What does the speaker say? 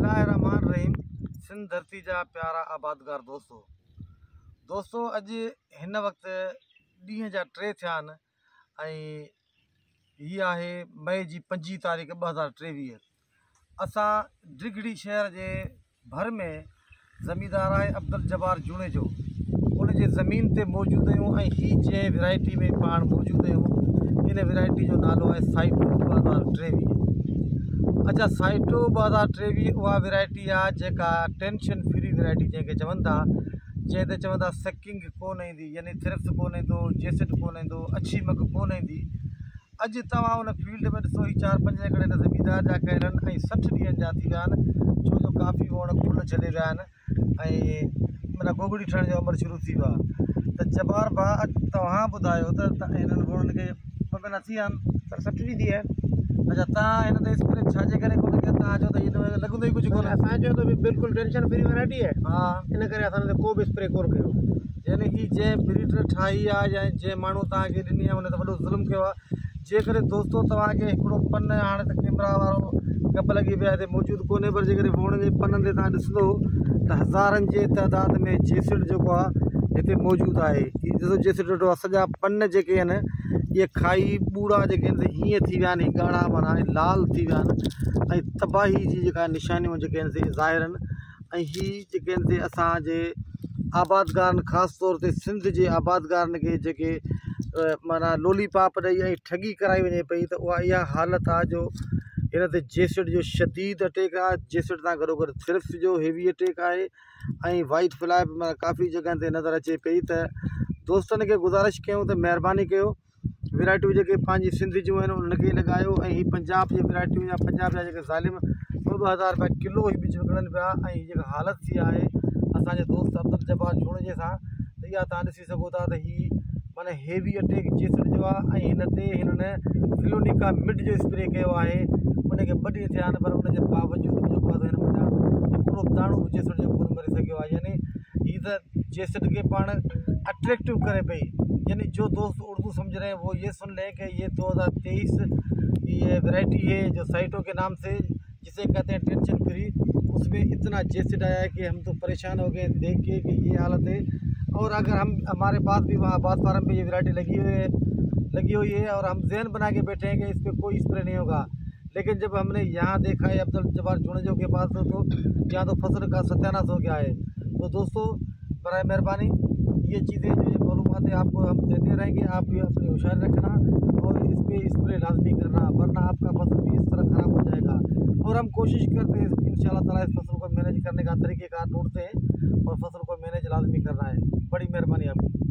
बिस्मिल्लाहिर्रहमानिर्रहीम। सिंध धरती जा प्यारा आबादगार दोस्तों अॼु हिन वक़्तु ॾींहं जा 3 थिया आहिनि ऐं हीअ आहे मई जी 5 तारीख़ 2023। असां डिगड़ी शहर जे भर में ज़मींदार आहे अब्दुल जब्बार जूणे जो उन जे ज़मीन ते मौजूदु आहियूं ऐं हीअ जंहिं वैरायटी में पाण मौजूदु आहियूं इन वैरायटी जो नालो आहे साइटो 2023। अच्छा, साइटो 2023 उहा वैरायटी आहे जेका टेंशन फ्री वैरायटी जंहिंखे चवनि था, जंहिं ते चवनि था सकिंग कोन ईंदी, यानी थ्रिप्स कोन ईंदो, जेसिड कोन ईंदो, अछी मक कोन ईंदी। अॼु तव्हां उन फील्ड में ॾिसो ही 4-5 एकड़ हिन ज़मीनदार जा कयल आहिनि ऐं 60 ॾींहंनि जा थी विया आहिनि, छो जो काफ़ी वण फुल छॾे विया आहिनि ऐं माना गोगड़ी ठहण जो अमर शुरू थी वियो आहे। त जब्बार भाउ तव्हां ॿुधायो त हिननि वणनि खे पकड़ थी विया आहिनि, 60 ॾींहं थी विया आहिनि। अच्छा, तव्हां हिन ते स्प्रे छाजे करे कोन कयो? तव्हां चओ त हिन में लॻंदो ई कुझु कोन्हे। असां चयो त बिल्कुलु टेंशन फ्री वैरायटी आहे, हा, इन करे असां हिन ते को बि स्प्रे कोन कयो। यानी ही जंहिं ब्रीड ठाही आहे या जंहिं माण्हू तव्हांखे ॾिनी आहे उन ते वॾो ज़ुल्म कयो आहे। जेकॾहिं दोस्तो तव्हांखे हिकिड़ो पन हाणे त कैमरा वारो कप लॻी पिया हिते मौजूदु कोन्हे, पर जेकॾहिं वण जे पननि ते तव्हां ॾिसंदो त हज़ारनि जे तइदाद में जेसिड जेको आहे हिते मौजूदु आहे। हीअ ॾिसो जेसिड ॾिठो आहे, सॼा पन जेके आहिनि इहे खाई ॿूड़ा जेके आहिनि हीअं थी विया आहिनि, ॻाढ़ा माना लाल थी विया आहिनि ऐं तबाही जी जेका निशानियूं जेके आहिनि से ज़ाहिर आहिनि। ऐं हीअ जेके आहिनि से असांजे आबादगारनि ख़ासि तौर ते सिंध जे आबादगारनि खे जेके माना लोलीपाप ॾेई ऐं ठगी कराई वञे पई, त उहा इहा हालत आहे जो हिन ते जेसिड जो शदीद अटैक आहे। जेसिड सां गॾोगॾु थ्रिप्स जो हेवी अटैक आहे ऐं वाइट फ्लाई बि काफ़ी जॻहनि ते नज़र अचे पई। त दोस्तनि खे गुज़ारिश कयूं त महिरबानी कयो वैरायटियूं जेके पंहिंजी सिंध जूं आहिनि उनखे लॻायो ऐं हीअ पंजाब जी वैरायटियूं या पंजाब जा जेके ज़ालिम 2-2000 रुपया किलो ही ॿिज विकिणनि पिया ऐं हीअ जेका हालत थी आहे असांजे दोस्त अब्दुल जब्बार जूणे जे सां, त इहा तव्हां ॾिसी सघो था त हीअ माना हेवी अटैक जेसिड जो आहे। ऐं हिन ते हिननि फिलोनिका मिड जो स्प्रे कयो आहे, उनखे 2 ॾींहं थिया आहिनि, पर उनजे बावजूदि बि जेको आहे हिन वञा हिकिड़ो दाणो बि जेसिड जो कोन मरी सघियो आहे। यानी हीअ त जेसिड खे पाण अट्रैक्टिव करे पई। यानी जो दोस्त उर्दू समझ रहे हैं वो ये सुन लें कि ये 2023 ये वैरायटी है जो साइटो के नाम से जिसे कहते हैं टेंशन फ्री, उसमें इतना जेसिड आया है कि हम तो परेशान हो गए देख के कि ये हालत है। और अगर हमारे पास भी वहाँ आबाद फार्म पे ये वैरायटी लगी हुई है और हम जहन बना के बैठे हैं कि इस पर कोई स्प्रे नहीं होगा, लेकिन जब हमने यहाँ देखा है अब्दुल जब्बार जूणे के पास तो यहाँ तो फसल का सत्यानाश हो गया है। तो दोस्तों बराए मेहरबानी ये चीज़ें जो ये मालूमात आपको हम देते रहेंगे, आप भी अपनी होशियारी रखना और इस पर स्प्रे लाजमी करना, वरना आपका फसल भी इस तरह ख़राब हो जाएगा। और हम कोशिश करते हैं इंशाल्लाह ताला इस फसल को मैनेज करने का तरीक़ेकार ढूंढते हैं और फसल को मैनेज लाजमी करना है। बड़ी मेहरबानी आपकी।